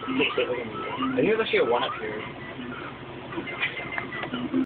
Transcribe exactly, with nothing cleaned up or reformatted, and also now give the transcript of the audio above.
I think there's actually a one up here.